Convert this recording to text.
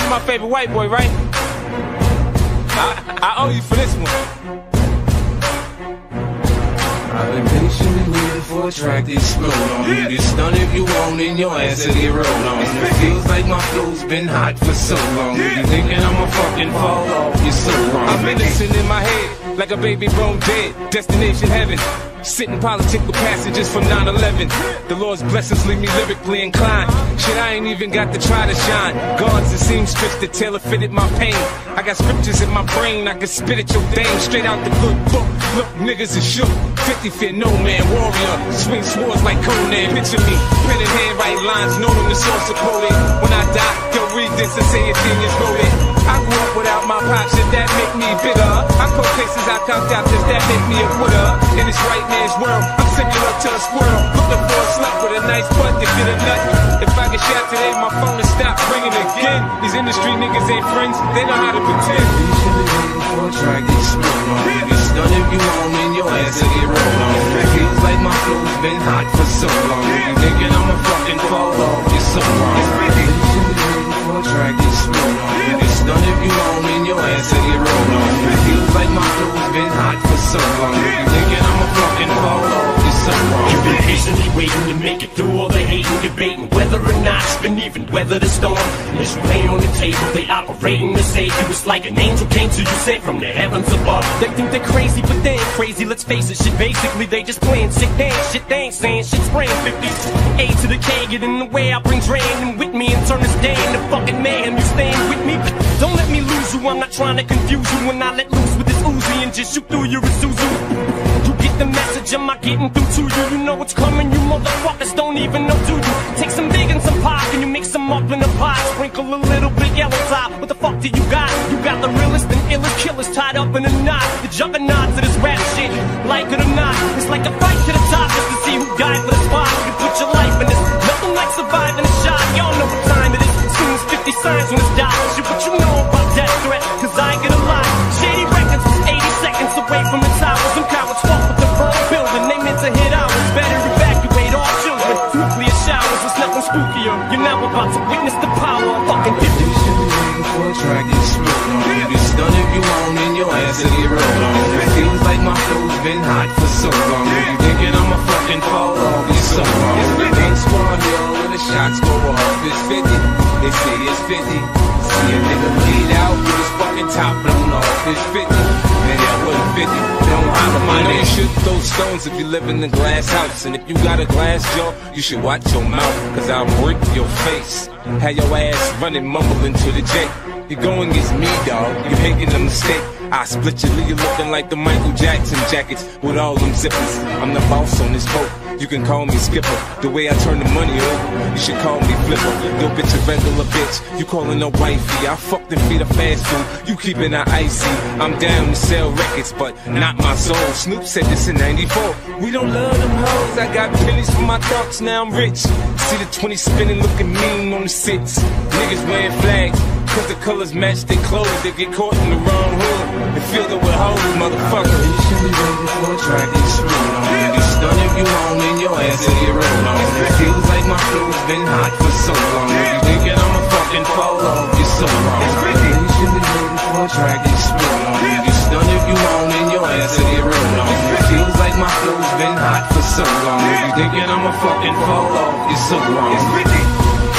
my favorite white boy, right? I owe you for this one. I've been patiently waiting for a track to explode on you. Get stunned if you want, and your ass will get rolled on. It feels like my flow's been hot for so long. You thinking I'ma fucking fall off, you're so wrong. I'm innocent in my head, like a baby grown dead. Destination heaven. Sitting politic with passages from 9/11. The Lord's blessings leave me lyrically inclined. Shit, I ain't even got to try to shine. Guards and seamstress that tailor-fitted my pain. I got scriptures in my brain, I can spit at your dame straight out the good book. Look, niggas is shook. 50 feet, no man, warrior. Swing swords like Conan. Picture me, pen in hand, write lines, know them the source of quoted. When I die, yo, read this and say a genius wrote it. I grew up without my pops, should that make me bitter? I call cases I conked out, does that make me a quitter? In this right man's world, I'm similar to a squirrel. Looking for a slut with a nice butt to get a nut. If I get shot today, my phone will stop ringing again. These industry niggas ain't friends, they know how to pretend. You should be waiting for a track to explode on. You get stunned if you want, and your ass will get rolled on. It feels like my flow's been hot for so long. You thinking I'ma fucking fall off, you're so wrong. You should be waiting for a track to explode on. You get stunned if you want, and your ass will get rolled on. It feels like my flow's been hot for so long. You thinking I'ma fucking fall off, you're so wrong. You've been patiently waiting to make it through all the hate and debating whether or not it's been even weather the storm. As you lay on the table, they operating to save you. It's like an angel came to you sent from the heavens above. They think they're crazy, but they ain't crazy. Let's face it, shit. Basically, they just playing sick dance. Shit, they ain't saying shit. Spraying 50 A to the K, get in the way. I bring drain and with me and turn this day into fucking mayhem. You staying with me? Don't let me lose you. I'm not trying to confuse you. When I let loose with this Uzi and just shoot through your Isuzu. You get the message, am I getting through to you? You know what's coming, you motherfuckers don't even know, do you? Take some big and some pop and you mix them up in a pot. Sprinkle a little bit yellow top. What the fuck do you got? You got the realest and illest killers tied up in a knot. The juggernauts of this rap shit, like it or not. It's like a fight to the top just to see who died for the spot. You put your life in this, nothing like surviving a shot. Y'all know what time it is, as soon as 50 signs when it's died. Shit, what you know about death threat, cause I get a lot. Shady Records was 80 seconds away from the towers. Some cowards fought with the wrong building, they meant to hit ours. Better evacuate all children, nuclear showers, it's nothing spookier. You're now about to witness the power of fucking 50. You should be waiting for a track to explode on. You get stunned if you want, and your ass will get rolled on. It feels like my flow's been hot for so long. You thinking I'ma fucking fall off, you're so wrong. It's the big squad hill when the shots go off. It's 50, they say it's 50. See a nigga bleed out with his fucking top blown off. It's 50, man, that wasn't 50. Don't holler my I know name. you should throw stones if you live in a glass house. And if you got a glass jaw, you should watch your mouth, cause I'll break your face. Have your ass running mumbling to the J. You're going against me, dawg, you're making a mistake. I split your league looking like the Michael Jackson jackets with all them zippers. I'm the boss on this boat, you can call me skipper. The way I turn the money over, you should call me flipper. Yo bitch, a regular bitch, you calling her wifey. I fucked and feed her fast food, you keeping her icy. I'm down to sell records, but not my soul. Snoop said this in 94. We don't love them hoes, I got pennies for my thoughts, now I'm rich. See the 20 spinning looking mean on the six. Niggas wearing flags, cause the colors match their clothes. They get caught in the wrong hood and feel it with hoes, motherfucker. You should be waiting for a track to explode on. You get stunned if you want, and your ass will get rolled on. It feels like my flow's been hot for so long. You thinking I'ma fucking fall off, you're so wrong. You should be waiting for a track to explode on. You get stunned if you want, and your ass will get rolled on. It feels like my flow's been hot for so long. You thinking I'ma fucking fall off, you're so wrong.